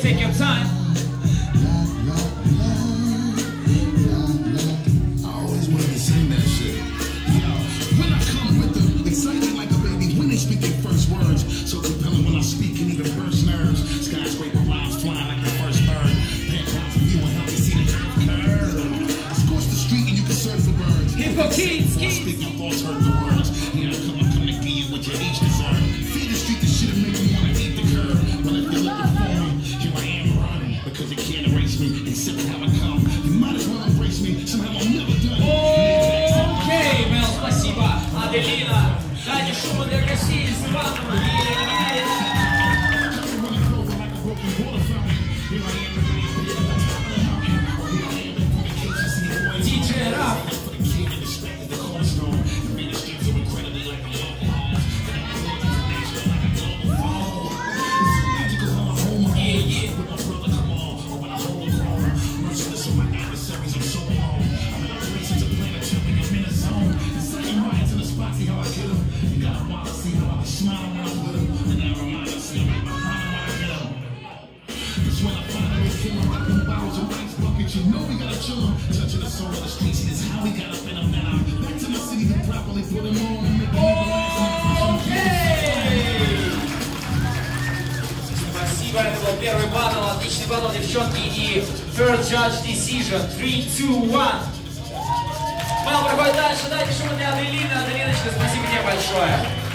take your time. I always wanted to sing that shit. Yo, when I come with the excitement like a baby when they speak their first words, so compelling when I speak and even burst nerves. Skyscraper lines flying like the first bird. Penthouse view and help you see the curve. Scorch the street and you can surf the birds. Hippo Kids, Speak your thoughts, hurt the words. Here I come to give you what you each deserve. Feed the street the shit and make you wanna eat the curb. But if you're looking for me, here I am running. Because you can't erase me, accept how I come. You might as well embrace me, somehow I'm never done. Окей, Мел, спасибо. Аделина, дайте шума для гостей из Иванова. Диджей Раф. You know we gotta chill them, touching the soul of the streets, and it's how we got up in them now. Back to my city to properly put them on and make them Спасибо, это был первый батл, отличный батл, девчонки, и first judge decision, 3, 2, 1. Мэл проходит дальше, дайте шум для Аделины. Аделиночка, спасибо тебе большое.